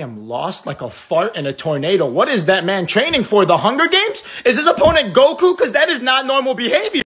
am lost like a fart in a tornado. What is that man training for? The Hunger Games? Is his opponent Goku? Because that is not normal behavior.